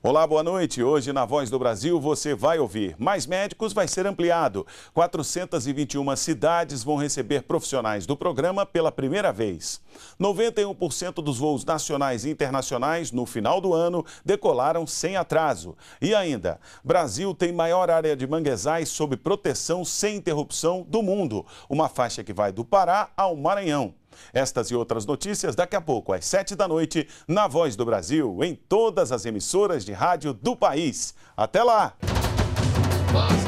Olá, boa noite. Hoje na Voz do Brasil você vai ouvir: mais médicos vai ser ampliado. 421 cidades vão receber profissionais do programa pela primeira vez. 91% dos voos nacionais e internacionais no final do ano decolaram sem atraso. E ainda, Brasil tem maior área de manguezais sob proteção sem interrupção do mundo. Uma faixa que vai do Pará ao Maranhão. Estas e outras notícias daqui a pouco, às 7 da noite, na Voz do Brasil, em todas as emissoras de rádio do país. Até lá!